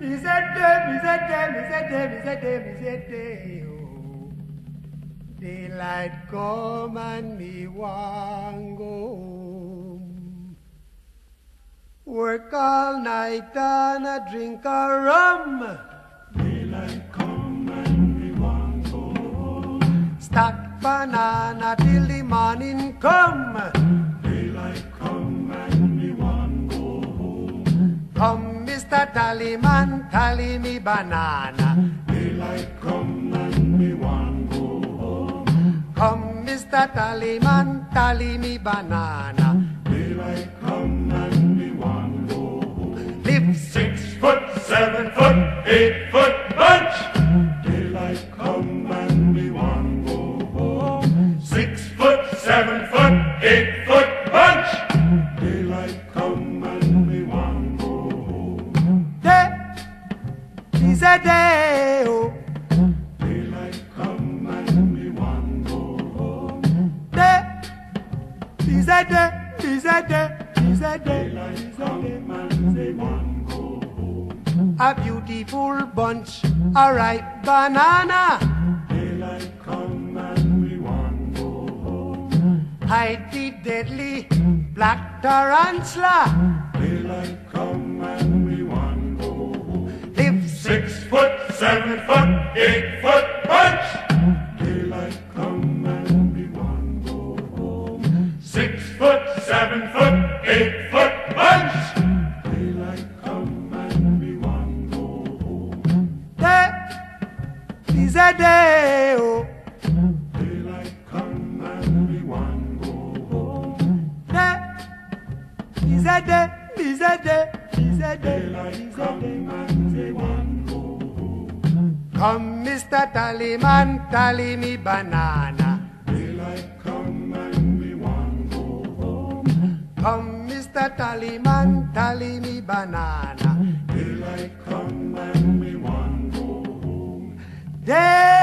oh. Daylight come and me want go home. Work all night and a drink a rum. Daylight come and me want go home. Stack banana till the morning come. Daylight come and me want go home. Come, Mr. Tallyman, tally me banana. Daylight come and me want go home. Come, Mr. Tallyman, tally me banana. Daylight come and me want go home. Live 6 foot, 7 foot, 8 foot bunch. Daylight come and me want go home. 6 foot, 7 foot, 8 foot bunch. Daylight come and me want go home. day is a day, oh. Daylight come and me want go home. Day is a day, is a day, is a day, Daylight is a come day. and me want go home. A beautiful bunch, a ripe banana. Daylight come and me want go home. Hide the deadly black tarantula. Daylight come and me want go home. Live 6 foot, 7 foot, 8 foot bunch. Daylight come and me want go home. 6 foot, 7 foot, 8 foot bunch. Daylight come and me want go home. day is a day, oh. Daylight come and me want go home. Day is a day, is a day, is a day, Daylight is a come day. and me want go home. Come, Mr. Tallyman, tally me banana. Daylight come and me want go home. Come, Mr. Tallyman, tally me banana. Daylight come and me want go home. Day